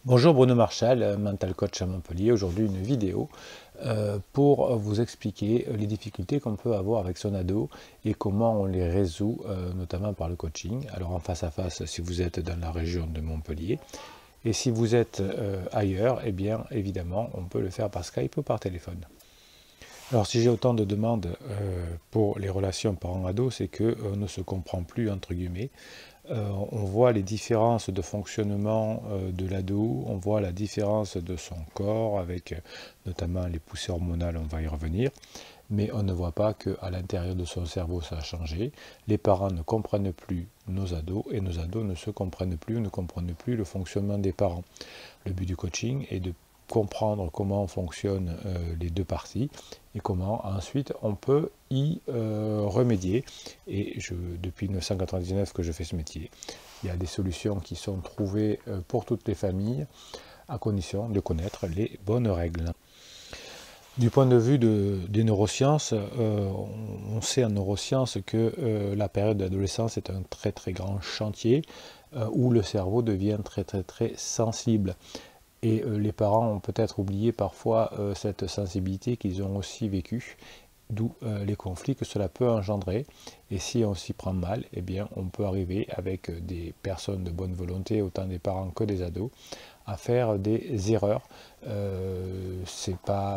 Bonjour Bruno Marchal, mental coach à Montpellier. Aujourd'hui une vidéo pour vous expliquer les difficultés qu'on peut avoir avec son ado et comment on les résout, notamment par le coaching. Alors en face à face si vous êtes dans la région de Montpellier, et si vous êtes ailleurs, eh bien évidemment on peut le faire par Skype ou par téléphone. Alors si j'ai autant de demandes pour les relations parents-ados, c'est qu'on ne se comprend plus entre guillemets. On voit les différences de fonctionnement de l'ado, on voit la différence de son corps avec notamment les poussées hormonales, on va y revenir, mais on ne voit pas qu'à l'intérieur de son cerveau ça a changé. Les parents ne comprennent plus nos ados et nos ados ne se comprennent plus, ne comprennent plus le fonctionnement des parents. Le but du coaching est de comprendre comment fonctionnent les deux parties et comment ensuite on peut y remédier. Et depuis 1999 que je fais ce métier, il y a des solutions qui sont trouvées pour toutes les familles à condition de connaître les bonnes règles. Du point de vue des neurosciences, on sait en neurosciences que la période d'adolescence est un très très grand chantier où le cerveau devient très sensible. Et les parents ont peut-être oublié parfois cette sensibilité qu'ils ont aussi vécue, d'où les conflits que cela peut engendrer. Et si on s'y prend mal, eh bien, on peut arriver avec des personnes de bonne volonté, autant des parents que des ados, à faire des erreurs. C'est pas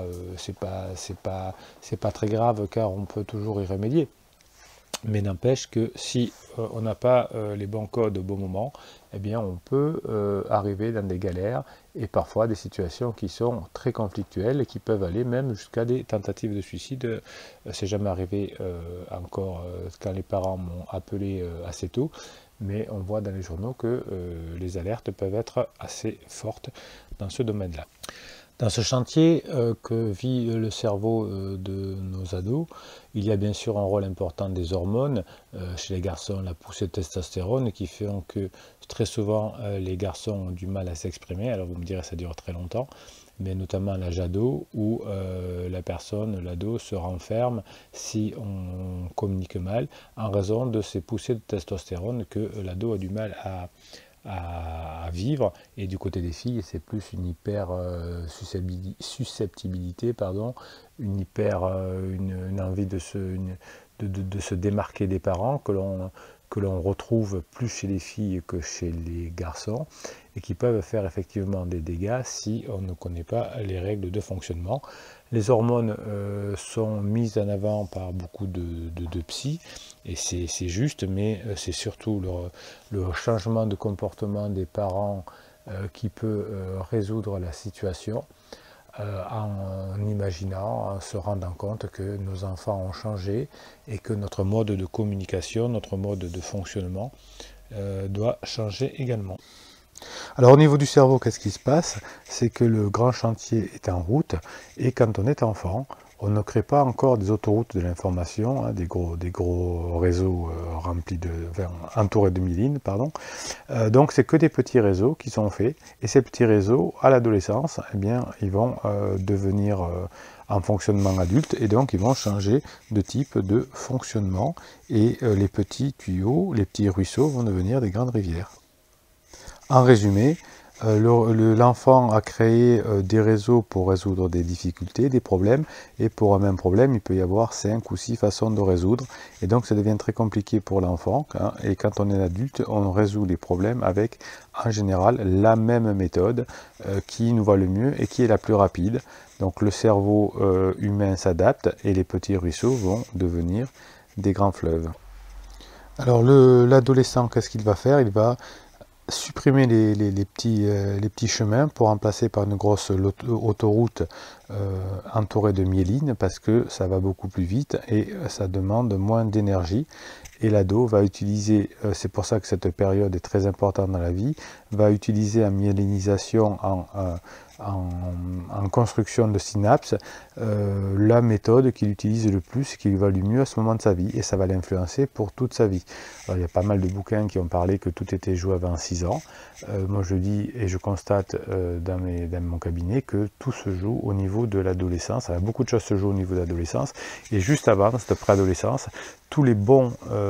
très grave car on peut toujours y remédier. Mais n'empêche que si on n'a pas les bons codes au bon moment, eh bien on peut arriver dans des galères et parfois des situations qui sont très conflictuelles et qui peuvent aller même jusqu'à des tentatives de suicide. C'est jamais arrivé encore quand les parents m'ont appelé assez tôt, mais on voit dans les journaux que les alertes peuvent être assez fortes dans ce domaine-là. Dans ce chantier que vit le cerveau de nos ados, il y a bien sûr un rôle important des hormones. Chez les garçons, la poussée de testostérone qui fait que très souvent les garçons ont du mal à s'exprimer. Alors vous me direz ça dure très longtemps, mais notamment à l'âge ado où l'ado se renferme si on communique mal en raison de ces poussées de testostérone que l'ado a du mal à vivre. Et du côté des filles, c'est plus une hyper susceptibilité, une envie de se démarquer des parents que l'on retrouve plus chez les filles que chez les garçons et qui peuvent faire effectivement des dégâts si on ne connaît pas les règles de fonctionnement. Les hormones sont mises en avant par beaucoup de psy et c'est juste, mais c'est surtout le changement de comportement des parents qui peut résoudre la situation en imaginant, en se rendant compte que nos enfants ont changé et que notre mode de communication, notre mode de fonctionnement doit changer également. Alors au niveau du cerveau, qu'est-ce qui se passe? C'est que le grand chantier est en route et quand on est enfant, on ne crée pas encore des autoroutes de l'information, hein, des gros réseaux entourés de myéline, pardon. Donc c'est que des petits réseaux qui sont faits et ces petits réseaux, à l'adolescence, eh bien, ils vont devenir en fonctionnement adulte et donc ils vont changer de type de fonctionnement et les petits tuyaux, les petits ruisseaux vont devenir des grandes rivières. En résumé, l'enfant a créé des réseaux pour résoudre des difficultés, des problèmes, et pour un même problème, il peut y avoir 5 ou 6 façons de résoudre, et donc ça devient très compliqué pour l'enfant, hein, et quand on est adulte, on résout les problèmes avec, en général, la même méthode qui nous va le mieux et qui est la plus rapide. Donc le cerveau humain s'adapte, et les petits ruisseaux vont devenir des grands fleuves. Alors l'adolescent, qu'est-ce qu'il va faire? Il va supprimer les petits chemins pour remplacer par une grosse autoroute entourée de myéline parce que ça va beaucoup plus vite et ça demande moins d'énergie. Et l'ado va utiliser, c'est pour ça que cette période est très importante dans la vie, va utiliser en myélinisation, en construction de synapses, la méthode qu'il utilise le plus, qui lui va le mieux à ce moment de sa vie, et ça va l'influencer pour toute sa vie. Alors, il y a pas mal de bouquins qui ont parlé que tout était joué avant 6 ans. Moi je dis et je constate dans mon cabinet que tout se joue au niveau niveau de l'adolescence. Beaucoup de choses se jouent au niveau de l'adolescence. Et juste avant, dans cette préadolescence, toutes les bonnes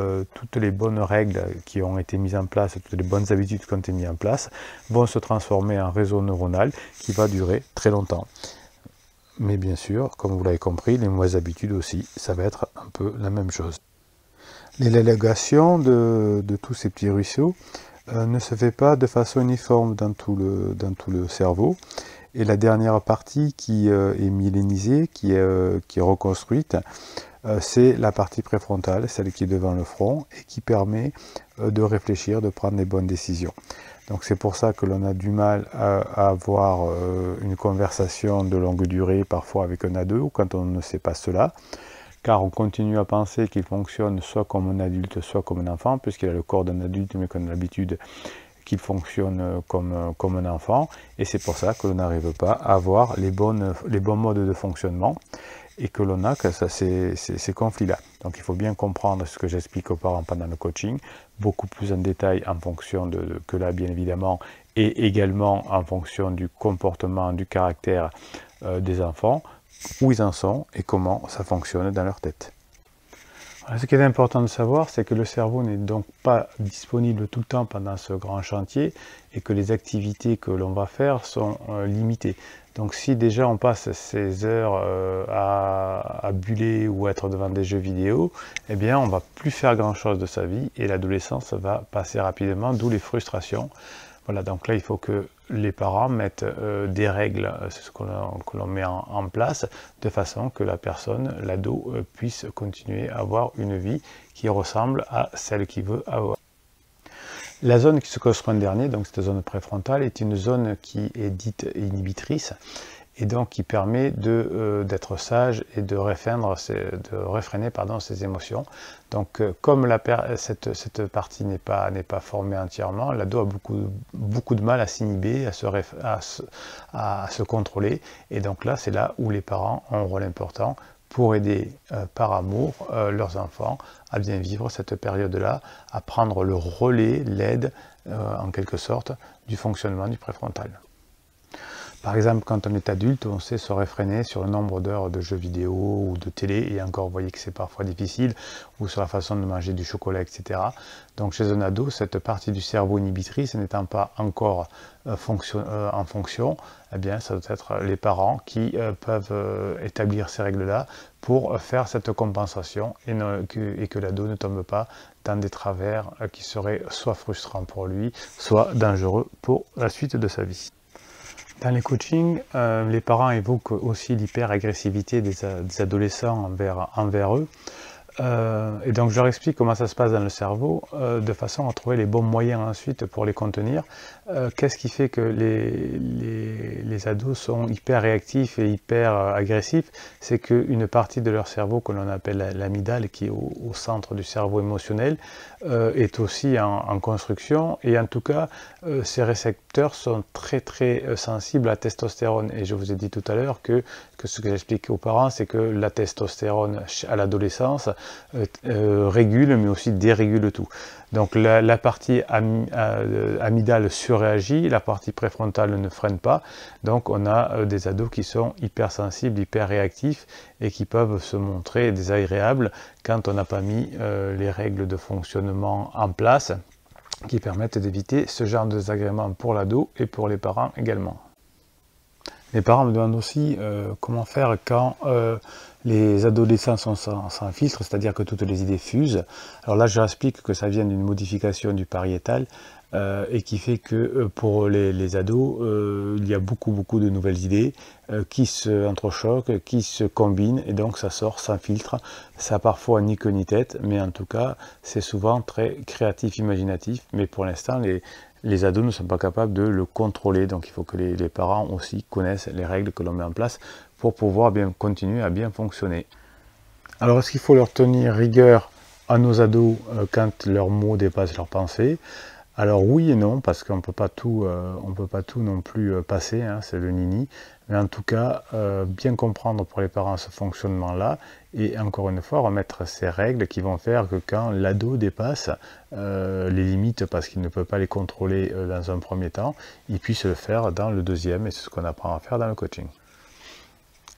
règles qui ont été mises en place, toutes les bonnes habitudes qui ont été mises en place, vont se transformer en réseau neuronal qui va durer très longtemps. Mais bien sûr, comme vous l'avez compris, les mauvaises habitudes aussi, ça va être un peu la même chose. L'élégation de tous ces petits ruisseaux ne se fait pas de façon uniforme dans tout le cerveau. Et la dernière partie qui est myélinisée, qui est reconstruite, c'est la partie préfrontale, celle qui est devant le front et qui permet de réfléchir, de prendre les bonnes décisions. Donc c'est pour ça que l'on a du mal à avoir une conversation de longue durée, parfois avec un ado, ou quand on ne sait pas cela, car on continue à penser qu'il fonctionne soit comme un adulte, soit comme un enfant, puisqu'il a le corps d'un adulte, mais qu'on a l'habitude qu'il fonctionne comme un enfant, et c'est pour ça que l'on n'arrive pas à avoir les bons modes de fonctionnement, et que l'on a ces conflits-là. Donc il faut bien comprendre ce que j'explique aux parents pendant le coaching, beaucoup plus en détail en fonction que là bien évidemment, et également en fonction du comportement, du caractère des enfants, où ils en sont et comment ça fonctionne dans leur tête. Alors, ce qui est important de savoir, c'est que le cerveau n'est donc pas disponible tout le temps pendant ce grand chantier et que les activités que l'on va faire sont limitées. Donc si déjà on passe ces heures à buller ou être devant des jeux vidéo, eh bien on va plus faire grand chose de sa vie et l'adolescence va passer rapidement, d'où les frustrations. Voilà, donc là il faut que les parents mettent des règles, c'est ce que l'on met en place, de façon que la personne, l'ado, puisse continuer à avoir une vie qui ressemble à celle qu'il veut avoir. La zone qui se construit en dernier, donc cette zone préfrontale, est une zone qui est dite inhibitrice et donc qui permet d'être sage et de réfréner ses émotions. Donc comme cette partie n'est pas formée entièrement, l'ado a beaucoup de mal à s'inhiber, à se contrôler, et donc là c'est là où les parents ont un rôle important pour aider par amour leurs enfants à bien vivre cette période-là, à prendre le relais, l'aide en quelque sorte du fonctionnement du préfrontal. Par exemple, quand on est adulte, on sait se réfréner sur le nombre d'heures de jeux vidéo ou de télé, et encore, vous voyez que c'est parfois difficile, ou sur la façon de manger du chocolat, etc. Donc chez un ado, cette partie du cerveau inhibitrice n'étant pas encore en fonction, eh bien, ça doit être les parents qui peuvent établir ces règles-là pour faire cette compensation et que l'ado ne tombe pas dans des travers qui seraient soit frustrants pour lui, soit dangereux pour la suite de sa vie. Dans les coachings, les parents évoquent aussi l'hyperagressivité des adolescents envers eux. Et donc je leur explique comment ça se passe dans le cerveau, de façon à trouver les bons moyens ensuite pour les contenir. Qu'est-ce qui fait que les ados sont hyper réactifs et hyper agressifs? C'est qu'une partie de leur cerveau que l'on appelle l'amygdale, qui est au centre du cerveau émotionnel, est aussi en construction, et en tout cas ces récepteurs sont très sensibles à la testostérone. Et je vous ai dit tout à l'heure que ce que j'explique aux parents, c'est que la testostérone à l'adolescence régule mais aussi dérégule tout. Donc la partie amygdale surréagit, la partie préfrontale ne freine pas, donc on a des ados qui sont hypersensibles, hyper réactifs et qui peuvent se montrer désagréables quand on n'a pas mis les règles de fonctionnement en place qui permettent d'éviter ce genre de désagrément pour l'ado et pour les parents également. Les parents me demandent aussi comment faire quand les adolescents sont sans filtre, c'est-à-dire que toutes les idées fusent. Alors là, je leur explique que ça vient d'une modification du pariétal et qui fait que pour les ados, il y a beaucoup de nouvelles idées qui se entrechoquent, qui se combinent, et donc ça sort sans filtre. Ça a parfois ni queue ni tête, mais en tout cas, c'est souvent très créatif, imaginatif, mais pour l'instant, les ados ne sont pas capables de le contrôler, donc il faut que les parents aussi connaissent les règles que l'on met en place pour pouvoir bien continuer à bien fonctionner. Alors est-ce qu'il faut leur tenir rigueur à nos ados quand leurs mots dépassent leurs pensées? Alors oui et non, parce qu'on ne peut pas tout non plus passer, hein, c'est le nini, mais en tout cas, bien comprendre pour les parents ce fonctionnement-là, et encore une fois, remettre ces règles qui vont faire que quand l'ado dépasse les limites parce qu'il ne peut pas les contrôler dans un premier temps, il puisse le faire dans le deuxième, et c'est ce qu'on apprend à faire dans le coaching.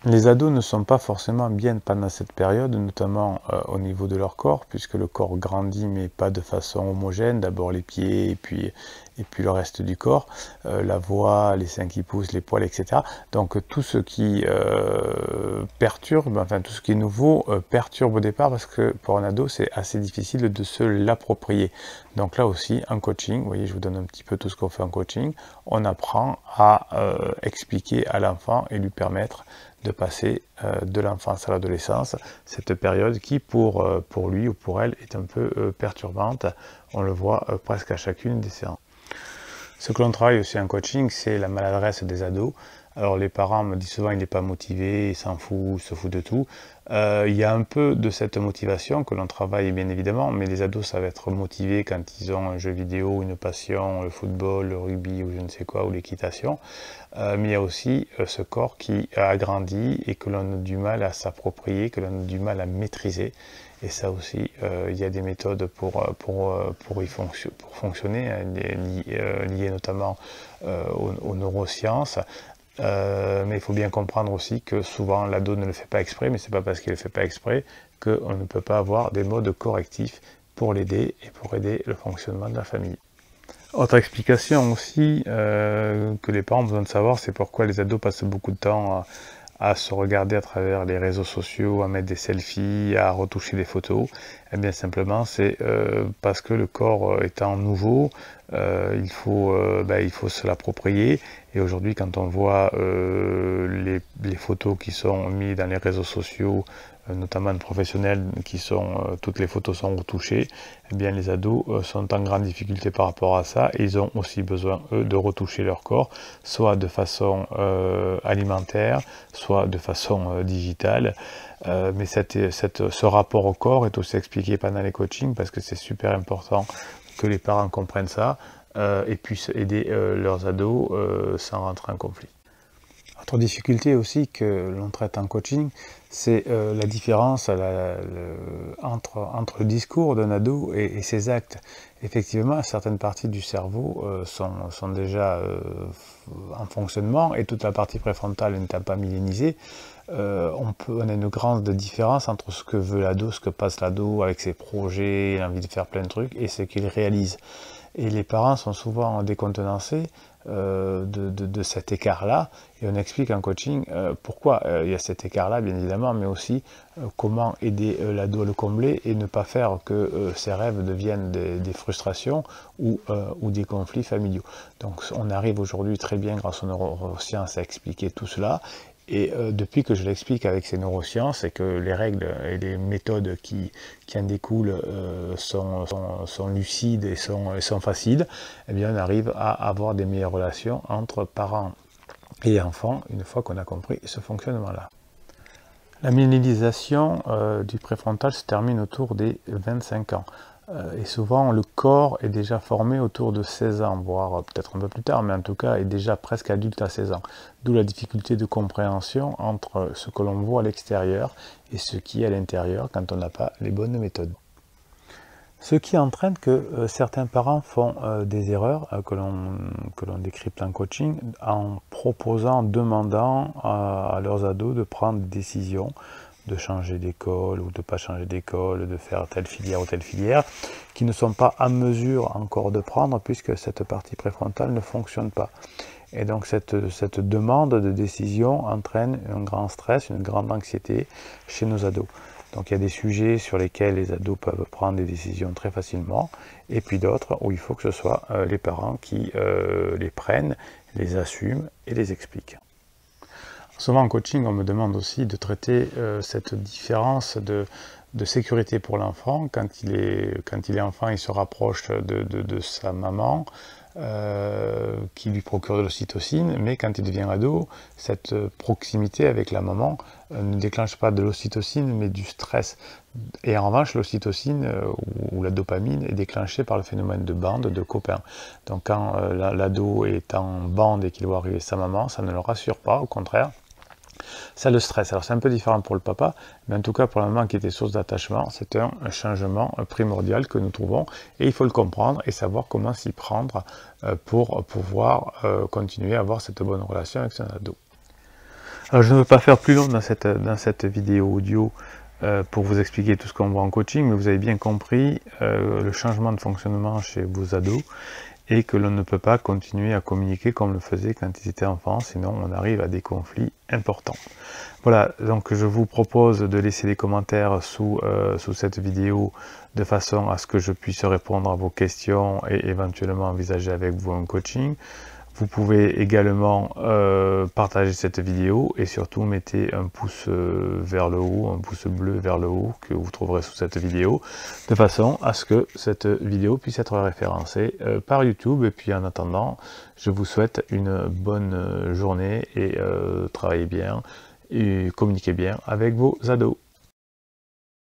Les ados ne sont pas forcément bien pendant cette période, notamment au niveau de leur corps, puisque le corps grandit mais pas de façon homogène, d'abord les pieds et puis le reste du corps, la voix, les seins qui poussent, les poils, etc. Donc tout ce qui perturbe, enfin tout ce qui est nouveau perturbe au départ, parce que pour un ado c'est assez difficile de se l'approprier. Donc là aussi en coaching, vous voyez, je vous donne un petit peu tout ce qu'on fait en coaching, on apprend à expliquer à l'enfant et lui permettre de passer de l'enfance à l'adolescence, cette période qui pour lui ou pour elle est un peu perturbante, on le voit presque à chacune des séances. Ce que l'on travaille aussi en coaching, c'est la maladresse des ados. Alors les parents me disent souvent il n'est pas motivé, il s'en fout, il se fout de tout. Il y a un peu de cette motivation que l'on travaille bien évidemment, mais les ados savent être motivés quand ils ont un jeu vidéo, une passion, le football, le rugby ou je ne sais quoi, ou l'équitation. Mais il y a aussi ce corps qui a grandi et que l'on a du mal à s'approprier, que l'on a du mal à maîtriser. Et ça aussi, il y a des méthodes pour fonctionner, hein, liées notamment aux neurosciences. Mais il faut bien comprendre aussi que souvent l'ado ne le fait pas exprès, mais c'est pas parce qu'il ne le fait pas exprès qu'on ne peut pas avoir des modes correctifs pour l'aider et pour aider le fonctionnement de la famille. Autre explication aussi que les parents ont besoin de savoir, c'est pourquoi les ados passent beaucoup de temps à se regarder à travers les réseaux sociaux, à mettre des selfies, à retoucher des photos. Eh bien simplement c'est parce que le corps étant nouveau, il faut se l'approprier. Et aujourd'hui quand on voit les photos qui sont mises dans les réseaux sociaux, notamment de professionnels qui sont, toutes les photos sont retouchées, eh bien les ados sont en grande difficulté par rapport à ça et ils ont aussi besoin, eux, de retoucher leur corps, soit de façon alimentaire, soit de façon digitale. Mais ce rapport au corps est aussi expliqué pendant les coachings parce que c'est super important que les parents comprennent ça et puissent aider leurs ados sans rentrer en conflit. Autre difficulté aussi que l'on traite en coaching, c'est la différence entre le discours d'un ado et ses actes. Effectivement, certaines parties du cerveau sont déjà en fonctionnement et toute la partie préfrontale n'étant pas millénisée, on a une grande différence entre ce que veut l'ado, ce que passe l'ado avec ses projets, l'envie de faire plein de trucs et ce qu'il réalise. Et les parents sont souvent décontenancés de cet écart-là, et on explique en coaching pourquoi il y a cet écart-là, bien évidemment, mais aussi comment aider l'ado à le combler et ne pas faire que ses rêves deviennent des frustrations ou des conflits familiaux. Donc on arrive aujourd'hui très bien grâce aux neurosciences à expliquer tout cela. Et depuis que je l'explique avec ces neurosciences et que les règles et les méthodes qui en découlent sont lucides et sont faciles, eh bien on arrive à avoir des meilleures relations entre parents et enfants une fois qu'on a compris ce fonctionnement-là. La millénisation du préfrontal se termine autour des 25 ans. Et souvent, le corps est déjà formé autour de 16 ans, voire peut-être un peu plus tard, mais en tout cas est déjà presque adulte à 16 ans. D'où la difficulté de compréhension entre ce que l'on voit à l'extérieur et ce qui est à l'intérieur quand on n'a pas les bonnes méthodes. Ce qui entraîne que certains parents font des erreurs que l'on décrypte en coaching en demandant à leurs ados de prendre des décisions, de changer d'école ou de ne pas changer d'école, de faire telle filière ou telle filière, qui ne sont pas en mesure encore de prendre puisque cette partie préfrontale ne fonctionne pas. Et donc cette demande de décision entraîne un grand stress, une grande anxiété chez nos ados. Donc il y a des sujets sur lesquels les ados peuvent prendre des décisions très facilement, et puis d'autres où il faut que ce soit les parents qui les prennent, les assument et les expliquent. Souvent en coaching, on me demande aussi de traiter cette différence de sécurité pour l'enfant. Quand il est enfant, il se rapproche de sa maman, qui lui procure de l'ocytocine, mais quand il devient ado, cette proximité avec la maman ne déclenche pas de l'ocytocine, mais du stress. Et en revanche, l'ocytocine ou la dopamine est déclenchée par le phénomène de bande, de copain. Donc quand l'ado est en bande et qu'il voit arriver sa maman, ça ne le rassure pas, au contraire. Ça le stress. Alors c'est un peu différent pour le papa, mais en tout cas pour la maman qui était source d'attachement, c'est un changement primordial que nous trouvons et il faut le comprendre et savoir comment s'y prendre pour pouvoir continuer à avoir cette bonne relation avec son ado. Alors je ne veux pas faire plus long dans cette vidéo audio pour vous expliquer tout ce qu'on voit en coaching, mais vous avez bien compris le changement de fonctionnement chez vos ados et que l'on ne peut pas continuer à communiquer comme on le faisait quand ils étaient enfants, sinon on arrive à des conflits importants. Voilà, donc je vous propose de laisser des commentaires sous cette vidéo de façon à ce que je puisse répondre à vos questions et éventuellement envisager avec vous un coaching. Vous pouvez également partager cette vidéo et surtout mettez un pouce vers le haut, un pouce bleu vers le haut que vous trouverez sous cette vidéo, de façon à ce que cette vidéo puisse être référencée par YouTube. Et puis en attendant, je vous souhaite une bonne journée et travaillez bien et communiquez bien avec vos ados.